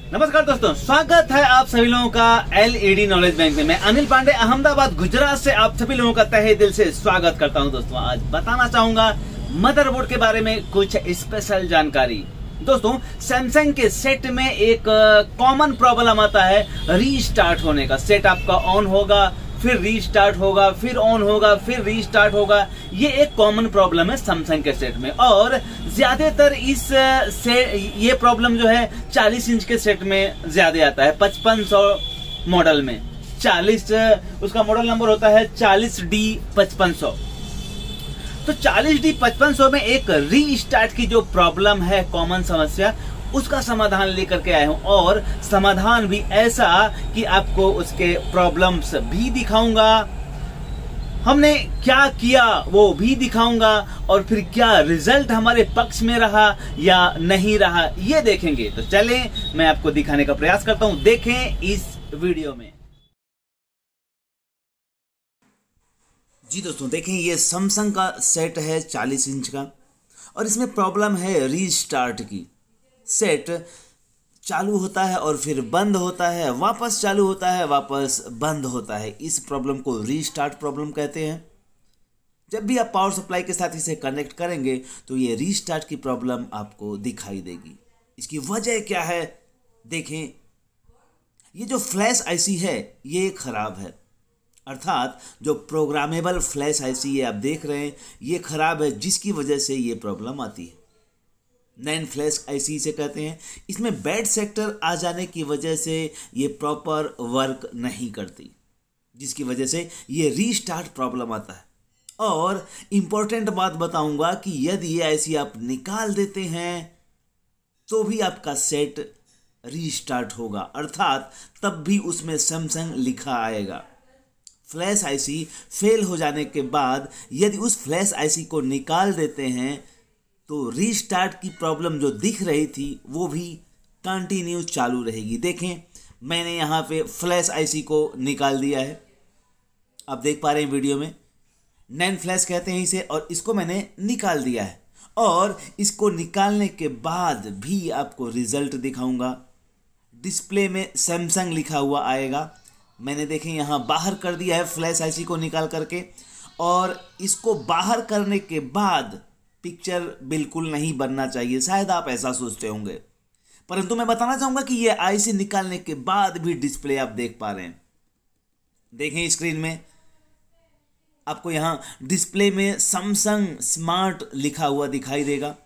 नमस्कार दोस्तों, स्वागत है आप सभी लोगों का एलईडी नॉलेज बैंक में। मैं अनिल पांडे अहमदाबाद गुजरात से आप सभी लोगों का तहे दिल से स्वागत करता हूं। दोस्तों आज बताना चाहूंगा मदरबोर्ड के बारे में कुछ स्पेशल जानकारी। दोस्तों सैमसंग के सेट में एक कॉमन प्रॉब्लम आता है रीस्टार्ट होने का। सेट आपका ऑन होगा, फिर रीस्टार्ट होगा, फिर ऑन होगा, फिर रीस्टार्ट होगा। ये एक कॉमन प्रॉब्लम है सैमसंग के सेट में, और ज्यादातर ये प्रॉब्लम जो है 40 इंच के सेट में ज्यादा आता है। 5500 मॉडल में 40 उसका मॉडल नंबर होता है 40D5500। तो 40D5500 में एक रीस्टार्ट की जो प्रॉब्लम है, कॉमन समस्या, उसका समाधान लेकर के आया हूं। और समाधान भी ऐसा कि आपको उसके प्रॉब्लम्स भी दिखाऊंगा, हमने क्या किया वो भी दिखाऊंगा, और फिर क्या रिजल्ट हमारे पक्ष में रहा या नहीं रहा ये देखेंगे। तो चलें मैं आपको दिखाने का प्रयास करता हूं, देखें इस वीडियो में। जी दोस्तों देखें, ये सैमसंग का सेट है 40 इंच का, और इसमें प्रॉब्लम है रीस्टार्ट की। सेट चालू होता है और फिर बंद होता है, वापस चालू होता है, वापस बंद होता है। इस प्रॉब्लम को रीस्टार्ट प्रॉब्लम कहते हैं। जब भी आप पावर सप्लाई के साथ इसे कनेक्ट करेंगे तो ये रीस्टार्ट की प्रॉब्लम आपको दिखाई देगी। इसकी वजह क्या है देखें। ये जो फ्लैश आईसी है ये खराब है, अर्थात जो प्रोग्रामेबल फ्लैश आईसी ये आप देख रहे हैं ये खराब है, जिसकी वजह से ये प्रॉब्लम आती है। नैन फ्लैश आईसी से कहते हैं। इसमें बैड सेक्टर आ जाने की वजह से ये प्रॉपर वर्क नहीं करती, जिसकी वजह से ये रीस्टार्ट प्रॉब्लम आता है। और इम्पोर्टेंट बात बताऊंगा कि यदि ये आईसी आप निकाल देते हैं तो भी आपका सेट रीस्टार्ट होगा, अर्थात तब भी उसमें सैमसंग लिखा आएगा। फ्लैश आईसी फेल हो जाने के बाद यदि उस फ्लैश आईसी को निकाल देते हैं तो रीस्टार्ट की प्रॉब्लम जो दिख रही थी वो भी कंटिन्यू चालू रहेगी। देखें मैंने यहाँ पे फ्लैश आईसी को निकाल दिया है, आप देख पा रहे हैं वीडियो में। नैन फ्लैश कहते हैं इसे, और इसको मैंने निकाल दिया है। और इसको निकालने के बाद भी आपको रिजल्ट दिखाऊंगा। डिस्प्ले में सैमसंग लिखा हुआ आएगा। मैंने देखें यहाँ बाहर कर दिया है फ्लैश आईसी को निकाल करके, और इसको बाहर करने के बाद पिक्चर बिल्कुल नहीं बनना चाहिए, शायद आप ऐसा सोचते होंगे, परंतु मैं बताना चाहूंगा कि ये आईसी निकालने के बाद भी डिस्प्ले आप देख पा रहे हैं। देखें स्क्रीन में आपको यहां डिस्प्ले में सैमसंग स्मार्ट लिखा हुआ दिखाई देगा।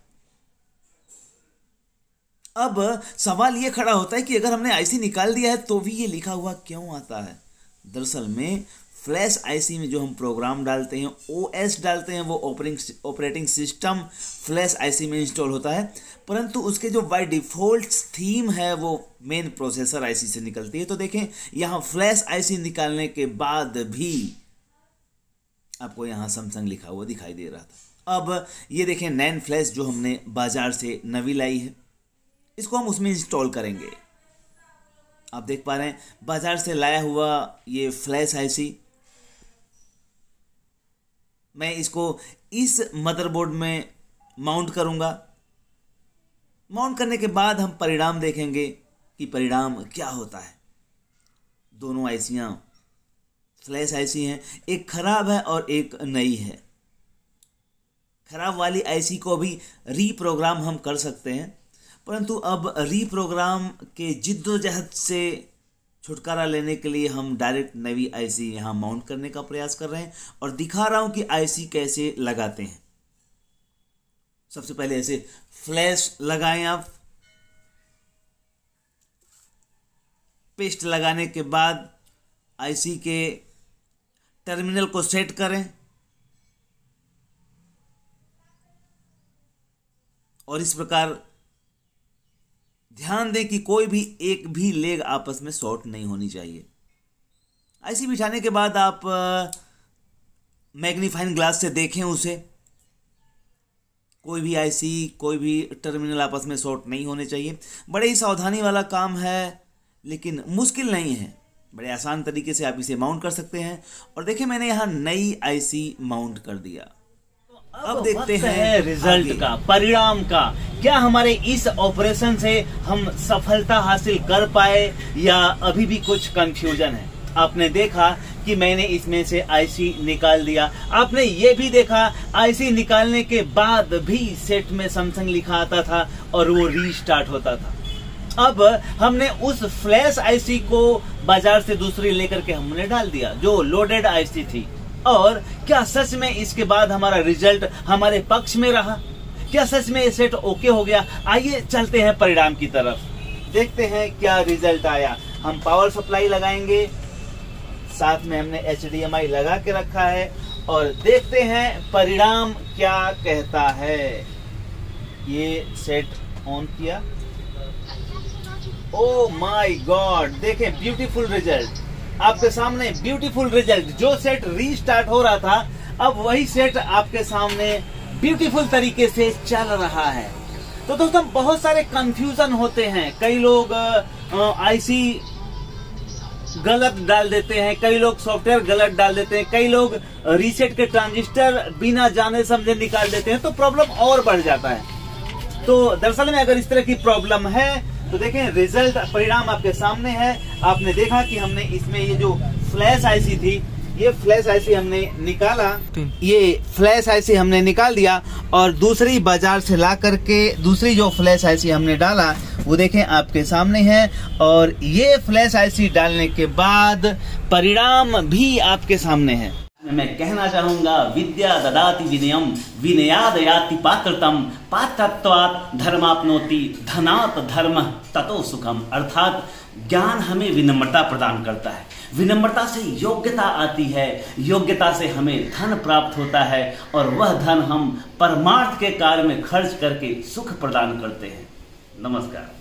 अब सवाल ये खड़ा होता है कि अगर हमने आईसी निकाल दिया है तो भी ये लिखा हुआ क्यों आता है। दरअसल में फ्लैश आईसी में जो हम प्रोग्राम डालते हैं, ओएस डालते हैं, वो ऑपरेटिंग सिस्टम फ्लैश आईसी में इंस्टॉल होता है, परंतु उसके जो बाय डिफ़ॉल्ट थीम है वो मेन प्रोसेसर आईसी से निकलती है। तो देखें यहाँ फ्लैश आईसी निकालने के बाद भी आपको यहाँ सैमसंग लिखा हुआ दिखाई दे रहा था। अब ये देखें नैन फ्लैश जो हमने बाजार से नवी लाई है, इसको हम उसमें इंस्टॉल करेंगे। आप देख पा रहे हैं बाजार से लाया हुआ ये फ्लैश आईसी, मैं इसको इस मदरबोर्ड में माउंट करूंगा। माउंट करने के बाद हम परिणाम देखेंगे कि परिणाम क्या होता है। दोनों आईसियां फ्लैश आईसी हैं, एक खराब है और एक नई है। खराब वाली आईसी को भी रीप्रोग्राम हम कर सकते हैं, परंतु अब रीप्रोग्राम के जिद्दोजहद से छुटकारा लेने के लिए हम डायरेक्ट नई आईसी यहाँ माउंट करने का प्रयास कर रहे हैं, और दिखा रहा हूँ कि आईसी कैसे लगाते हैं। सबसे पहले ऐसे फ्लैश लगाएं आप। पेस्ट लगाने के बाद आईसी के टर्मिनल को सेट करें, और इस प्रकार ध्यान दें कि कोई भी एक भी लेग आपस में शॉर्ट नहीं होनी चाहिए। आईसी बिठाने के बाद आप मैग्नीफाइंग ग्लास से देखें उसे, कोई भी आईसी कोई भी टर्मिनल आपस में शॉर्ट नहीं होने चाहिए। बड़े ही सावधानी वाला काम है, लेकिन मुश्किल नहीं है। बड़े आसान तरीके से आप इसे माउंट कर सकते हैं। और देखिए मैंने यहाँ नई आईसी माउंट कर दिया। अब देखते हैं रिजल्ट का, परिणाम का। क्या हमारे इस ऑपरेशन से हम सफलता हासिल कर पाए या अभी भी कुछ कंफ्यूजन है। आपने देखा कि मैंने इसमें से आईसी निकाल दिया। आपने ये भी देखा आईसी निकालने के बाद भी सेट में सैमसंग लिखा आता था और वो रीस्टार्ट होता था। अब हमने उस फ्लैश आईसी को बाजार से दूसरी लेकर के हमने डाल दिया जो लोडेड आईसी थी। और क्या सच में इसके बाद हमारा रिजल्ट हमारे पक्ष में रहा? क्या सच में ये सेट ओके हो गया? आइए चलते हैं परिणाम की तरफ, देखते हैं क्या रिजल्ट आया। हम पावर सप्लाई लगाएंगे, साथ में हमने HDMI लगा के रखा है और देखते हैं परिणाम क्या कहता है। ये सेट ऑन किया, ओ माय गॉड, देखें ब्यूटीफुल रिजल्ट आपके सामने, ब्यूटीफुल रिजल्ट। जो सेट रीस्टार्ट हो रहा था अब वही सेट आपके सामने ब्यूटीफुल तरीके से चल रहा है। तो दोस्तों बहुत सारे कंफ्यूजन होते हैं, कई लोग आईसी गलत डाल देते हैं, कई लोग सॉफ्टवेयर गलत डाल देते हैं, कई लोग रीसेट के ट्रांजिस्टर बिना जाने समझे निकाल देते हैं, तो प्रॉब्लम और बढ़ जाता है। तो दरअसल में अगर इस तरह की प्रॉब्लम है तो देखें रिजल्ट, परिणाम आपके सामने है। आपने देखा कि हमने इसमें ये जो फ्लैश आईसी थी, ये फ्लैश आईसी हमने निकाला, ये फ्लैश आईसी हमने निकाल दिया और दूसरी बाजार से ला करके दूसरी जो फ्लैश आईसी हमने डाला वो देखें आपके सामने है। और ये फ्लैश आईसी डालने के बाद परिणाम भी आपके सामने है। मैं कहना चाहूंगा विद्या ददाति विनयम विनयाद याति पात्रतम पात्रत्वात् धर्माप्नोति धनात् धर्म ततो सुखम। अर्थात ज्ञान हमें विनम्रता प्रदान करता है, विनम्रता से योग्यता आती है, योग्यता से हमें धन प्राप्त होता है और वह धन हम परमार्थ के कार्य में खर्च करके सुख प्रदान करते हैं। नमस्कार।